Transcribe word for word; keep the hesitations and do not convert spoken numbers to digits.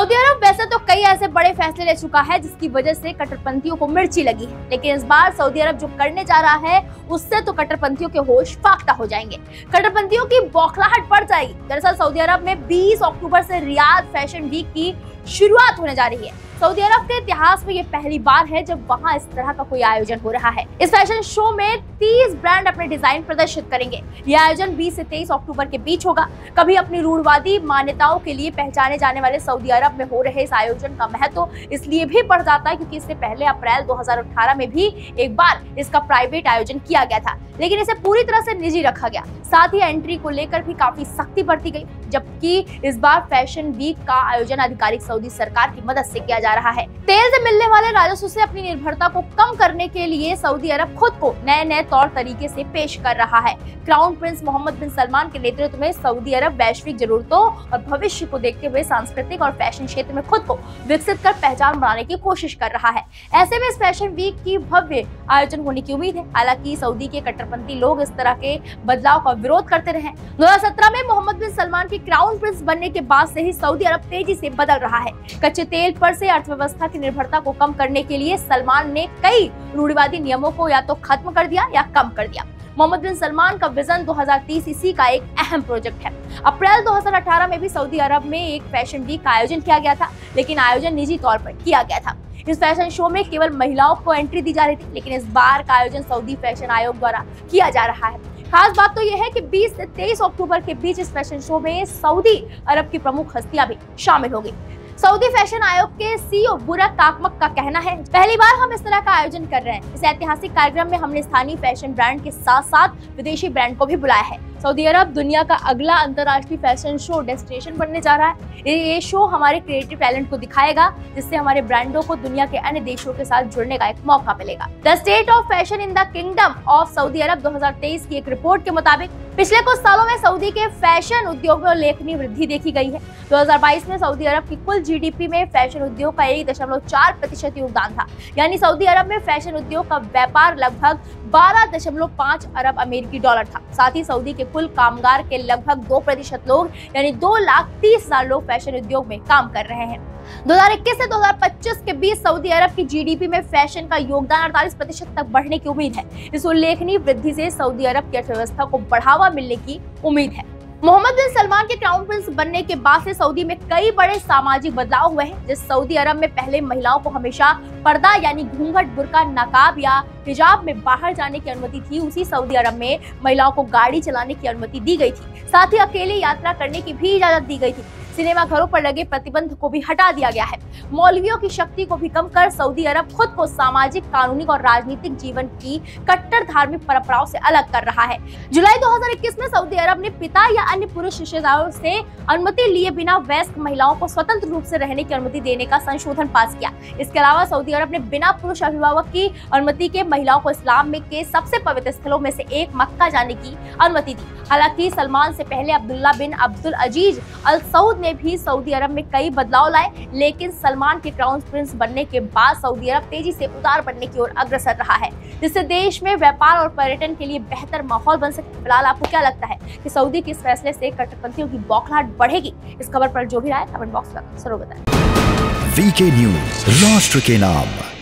Saudi अरब वैसे तो कई ऐसे बड़े फैसले ले चुका है जिसकी वजह से कट्टरपंथियों को मिर्ची लगी है, लेकिन इस बार सऊदी अरब जो करने जा रहा है उससे तो कट्टरपंथियों के होश फाख्ता हो जाएंगे। कट्टरपंथियों की बौखलाहट बढ़ जाएगी। दरअसल सऊदी अरब में बीस अक्टूबर से रियाद फैशन वीक की शुरुआत होने जा रही है। सऊदी अरब के इतिहास में ये पहली बार है जब वहां इस तरह का कोई आयोजन हो रहा है। इस फैशन शो में तीस ब्रांड अपने डिजाइन प्रदर्शित करेंगे। यह आयोजन बीस से तेईस अक्टूबर के बीच होगा। कभी अपनी रूढ़वादी मान्यताओं के लिए पहचाने जाने वाले सऊदी अरब में हो रहे इस आयोजन का महत्व इसलिए भी बढ़ जाता है क्योंकि इससे पहले अप्रैल दो हजार अठारह में भी एक बार इसका प्राइवेट आयोजन किया गया था, लेकिन इसे पूरी तरह से निजी रखा गया। साथ ही एंट्री को लेकर भी काफी सख्ती बरती गई, जबकि इस बार फैशन वीक का आयोजन आधिकारिक सऊदी सरकार की मदद से किया जा रहा है। तेल से मिलने वाले राजस्व से अपनी निर्भरता को कम करने के लिए सऊदी अरब खुद को नए नए तौर तरीके से पेश कर रहा है। Crown prince Mohammed bin Salman के नेतृत्व में सऊदी अरब वैश्विक जरूरतों और भविष्य को देखते हुए सांस्कृतिक और फैशन क्षेत्र में खुद को विकसित कर पहचान बनाने की कोशिश कर रहा है। ऐसे में इस फैशन वीक की भव्य आयोजन होने की उम्मीद है। हालांकि सऊदी के कट्टरपंथी लोग इस तरह के बदलाव का विरोध करते रहे। दो हजार सत्रह में मोहम्मद बिन सलमान के क्राउन प्रिंस बनने के बाद से ही सऊदी अरब तेजी से बदल रहा है। कच्चे तेल पर से अर्थव्यवस्था की निर्भरता को कम करने के लिए सलमान ने कई रूढ़िवादी नियमों को या तो खत्म कर दिया या कम कर दिया। मोहम्मद बिन सलमान का विजन दो हजार तीस इसी का एक अहम प्रोजेक्ट है। अप्रैल दो हजार अठारह में भी सऊदी अरब में एक फैशन वीक का आयोजन किया गया था, लेकिन आयोजन निजी तौर पर किया गया था। इस फैशन शो में केवल महिलाओं को एंट्री दी जा रही थी, लेकिन इस बार का आयोजन सऊदी फैशन आयोग द्वारा किया जा रहा है। खास बात तो यह है कि बीस से तेईस अक्टूबर के बीच इस फैशन शो में सऊदी अरब की प्रमुख हस्तियां भी शामिल होगी। सऊदी फैशन आयोग के सीईओ बुरक काकमक का कहना है, पहली बार हम इस तरह का आयोजन कर रहे हैं। इस ऐतिहासिक कार्यक्रम में हमने स्थानीय फैशन ब्रांड के साथ साथ विदेशी ब्रांड को भी बुलाया है। सऊदी अरब दुनिया का अगला अंतर्राष्ट्रीय फैशन शो डेस्टिनेशन बनने जा रहा है। ये शो हमारे क्रिएटिव टैलेंट को दिखाएगा, जिससे हमारे ब्रांडों को दुनिया के अन्य देशों के साथ जुड़ने का एक मौका मिलेगा। The state of fashion in the kingdom of Saudi Arab दो हजार तेईस की एक रिपोर्ट के मुताबिक पिछले कुछ सालों में सऊदी के फैशन उद्योग में उल्लेखनीय वृद्धि देखी गई है। दो हजार बाईस में सऊदी अरब की कुल जीडीपी में फैशन उद्योग का एक दशमलव चार प्रतिशत योगदान था। यानी सऊदी अरब में फैशन उद्योग का व्यापार लगभग बारह दशमलव पाँच अरब अमेरिकी डॉलर था। साथ ही सऊदी के कुल कामगार के लगभग दो प्रतिशत लोग यानी दो लाख तीस हजार लोग फैशन उद्योग में काम कर रहे हैं। दो हजार इक्कीस से दो हजार पच्चीस के बीच सऊदी अरब की जीडीपी में फैशन का योगदान अड़तालीस प्रतिशत तक बढ़ने की उम्मीद है। इस उल्लेखनीय वृद्धि से सऊदी अरब की अर्थव्यवस्था को बढ़ावा मिलने की उम्मीद है। मोहम्मद बिन सलमान के क्राउन प्रिंस बनने के बाद से सऊदी में कई बड़े सामाजिक बदलाव हुए हैं। जिस सऊदी अरब में पहले महिलाओं को हमेशा पर्दा यानी घूंघट, बुर्का, नकाब या हिजाब में बाहर जाने की अनुमति थी, उसी सऊदी अरब में महिलाओं को गाड़ी चलाने की अनुमति दी गई थी। साथ ही अकेले यात्रा करने की भी इजाजत दी गई थी। सिनेमा घरों पर लगे प्रतिबंध को भी हटा दिया गया है। मौलवियों की शक्ति को भी कम कर सऊदी अरब खुद को सामाजिक, कानूनी और राजनीतिक जीवन की कट्टर धार्मिक परंपराओं से अलग कर रहा है। जुलाई दो हजार इक्कीस में सऊदी अरब ने पिता या अन्य पुरुष रिश्तेदारों से अनुमति लिए बिना वयस्क महिलाओं को स्वतंत्र रूप से रहने की अनुमति देने का संशोधन पास किया। इसके अलावा सऊदी अरब ने बिना पुरुष अभिभावक की अनुमति के महिलाओं को इस्लाम में के सबसे पवित्र स्थलों में से एक मक्का जाने की अनुमति दी। हालांकि सलमान से पहले अब्दुल्ला बिन अब्दुल अजीज अल सऊद ने भी सऊदी अरब में कई बदलाव लाए, लेकिन सलमान के क्राउन प्रिंस बनने के बाद सऊदी अरब तेजी से उदार बनने की ओर अग्रसर रहा है, जिससे देश में व्यापार और पर्यटन के लिए बेहतर माहौल बन सके। फिलहाल आपको क्या लगता है कि सऊदी के इस फैसले से कट्टरपंथियों की बौखलाहट बढ़ेगी? इस खबर पर जो भी राय कमेंट बॉक्स में जरूर बताएं। वीके न्यूज, राष्ट्र के नाम।